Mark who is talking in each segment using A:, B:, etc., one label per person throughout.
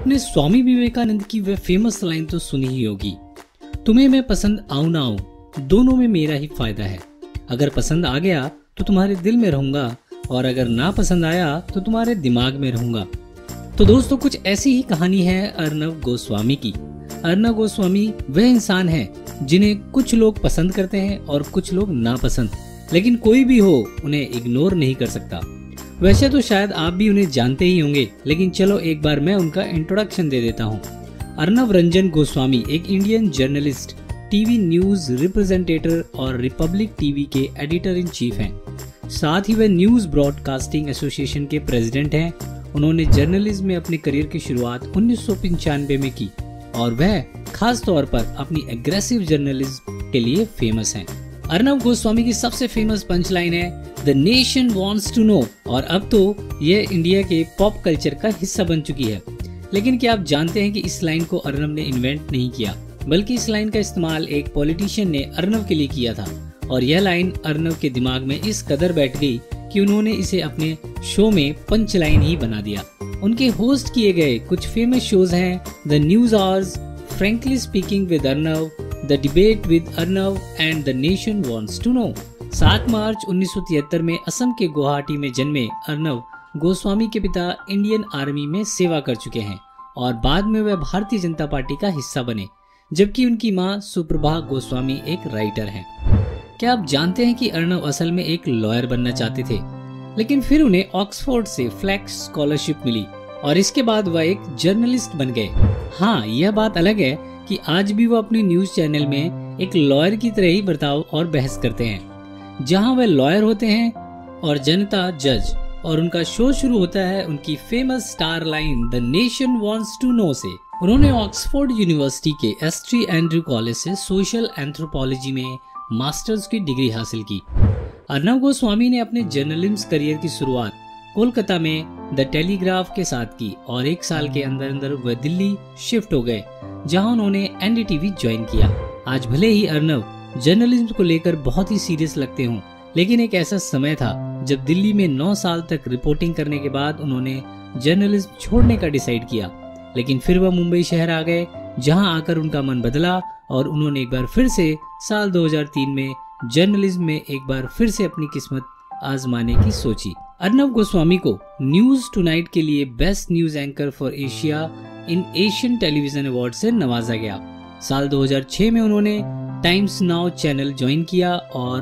A: आपने स्वामी विवेकानंद की वह फेमस लाइन तो सुनी ही होगी, तुम्हें मैं पसंद आऊं ना आऊं, दोनों में मेरा ही फायदा है। अगर पसंद आ गया तो तुम्हारे दिल में रहूंगा, और अगर ना पसंद आया तो तुम्हारे दिमाग में रहूंगा। तो दोस्तों, कुछ ऐसी ही कहानी है अर्नब गोस्वामी की। अर्नब गोस्वामी वह इंसान है जिन्हें कुछ लोग पसंद करते हैं और कुछ लोग नापसंद, लेकिन कोई भी हो उन्हें इग्नोर नहीं कर सकता। वैसे तो शायद आप भी उन्हें जानते ही होंगे, लेकिन चलो एक बार मैं उनका इंट्रोडक्शन दे देता हूँ। अर्नब रंजन गोस्वामी एक Indian journalist, TV news representator और रिपब्लिक टीवी के एडिटर इन चीफ हैं। साथ ही वे न्यूज ब्रॉडकास्टिंग एसोसिएशन के प्रेसिडेंट हैं। उन्होंने जर्नलिज्म में अपने करियर की शुरुआत 1995 में की और वह खास तौर पर अपनी एग्रेसिव जर्नलिज्म के लिए फेमस हैं। अर्नब गोस्वामी की सबसे फेमस पंचलाइन है the nation wants to know, और अब तो यह इंडिया के पॉप कल्चर का हिस्सा बन चुकी है। लेकिन क्या आप जानते हैं कि इस लाइन को अर्नब ने इन्वेंट नहीं किया, बल्कि इस लाइन का इस्तेमाल एक पॉलिटिशियन ने अर्नब के लिए किया था, और यह लाइन अर्नब के दिमाग में इस कदर बैठ गई कि उन्होंने इसे अपने शो में पंच लाइन ही बना दिया। उनके होस्ट किए गए कुछ फेमस शोज हैं the news hours, frankly speaking with Arnab, the debate with Arnab and the nation wants to know. 7 March 1973 में असम के गुवाहाटी में जन्मे अर्नब गोस्वामी के पिता इंडियन आर्मी में सेवा कर चुके हैं और बाद में वह भारतीय जनता पार्टी का हिस्सा बने, जबकि उनकी मां सुप्रभा गोस्वामी एक राइटर हैं। क्या आप जानते हैं कि अर्नब असल में एक लॉयर बनना चाहते थे, लेकिन फिर उन्हें ऑक्सफोर्ड से फ्लैक्स स्कॉलरशिप मिली और इसके बाद वह एक जर्नलिस्ट बन गए। हाँ, यह बात अलग है कि आज भी वो अपने न्यूज चैनल में एक लॉयर की तरह ही बर्ताव और बहस करते हैं, जहां वह लॉयर होते हैं और जनता जज, और उनका शो शुरू होता है उनकी famous star line the nation wants to know से। उन्होंने ऑक्सफोर्ड यूनिवर्सिटी के एसटी एंड्रयू कॉलेज से सोशल एंथ्रोपोलॉजी में मास्टर्स की डिग्री हासिल की। अर्नब गोस्वामी ने अपने जर्नलिज्म करियर की शुरुआत कोलकाता में द टेलीग्राफ के साथ की और 1 साल के अंदर अंदर वह दिल्ली शिफ्ट हो गए, जहां उन्होंने एनडीटीवी ज्वाइन किया। आज भले ही अर्नब जर्नलिज्म को लेकर बहुत ही सीरियस लगते हों, लेकिन एक ऐसा समय था जब दिल्ली में 9 साल तक रिपोर्टिंग करने के बाद उन्होंने जर्नलिज्म छोड़ने का डिसाइड किया। लेकिन फिर वह मुंबई शहर आ गए, जहां आकर उनका मन बदला और उन्होंने एक बार फिर से साल 2003 में जर्नलिज्म में एक बार फिर से अपनी किस्मत आजमाने की सोची। अर्नब गोस्वामी को न्यूज टुनाइट के लिए best news anchor for Asia in Asian television award से नवाजा गया। साल 2006 में उन्होंने टाइम्स नाउ चैनल ज्वाइन किया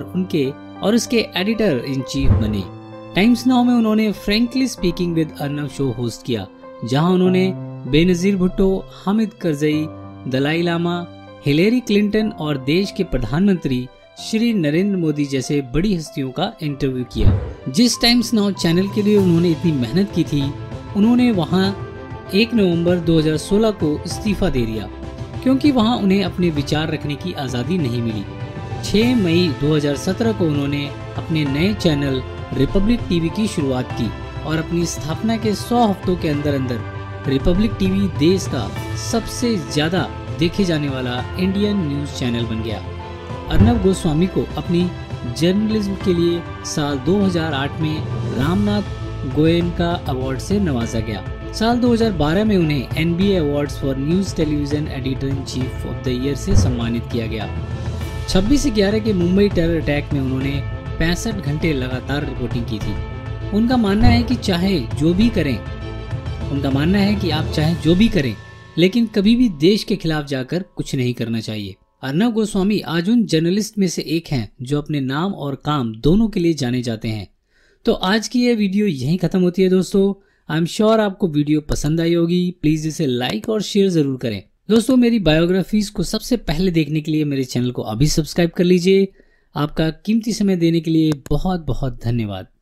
A: और उसके एडिटर इन चीफ बने। टाइम्स नाउ में उन्होंने frankly speaking with Arnab show host किया, जहां उन्होंने बेनजीर भुट्टो, हामिद करजई, दलाई लामा, हिलेरी क्लिंटन और देश के प्रधानमंत्री श्री नरेंद्र मोदी जैसे बड़ी हस्तियों का इंटरव्यू किया। जिस टाइम्स नाउ चैनल के लिए उन्होंने इतनी मेहनत की थी, उन्होंने वहां 1 नवंबर 2016 को इस्तीफा दे दिया, क्योंकि वहां उन्हें अपने विचार रखने की आज़ादी नहीं मिली। 6 मई 2017 को उन्होंने अपने नए चैनल रिपब्लिक टीवी की शुरुआत की और अपनी स्थापना के 100 हफ्तों के अंदर अंदर रिपब्लिक टीवी देश का सबसे ज्यादा देखे जाने वाला इंडियन न्यूज चैनल बन गया। अर्नब गोस्वामी को अपनी जर्नलिज्म के लिए साल 2008 में रामनाथ गोयनका अवार्ड से नवाजा गया। साल 2012 में उन्हें NBA awards for news television editor in chief of the year से सम्मानित किया गया। 26/11 के मुंबई टेरर अटैक में उन्होंने 65 घंटे लगातार रिपोर्टिंग की थी। उनका मानना है कि आप चाहे जो भी करें, लेकिन कभी भी देश के खिलाफ जाकर कुछ नहीं करना चाहिए। अर्नब गोस्वामी आज उन जर्नलिस्ट में से एक हैं जो अपने नाम और काम दोनों के लिए जाने जाते हैं। तो आज की यह वीडियो यहीं खत्म होती है दोस्तों। आई एम श्योर आपको वीडियो पसंद आई होगी। प्लीज इसे लाइक और शेयर जरूर करें। दोस्तों, मेरी बायोग्राफीज को सबसे पहले देखने के लिए मेरे चैनल को अभी सब्सक्राइब कर लीजिए। आपका कीमती समय देने के लिए बहुत बहुत धन्यवाद।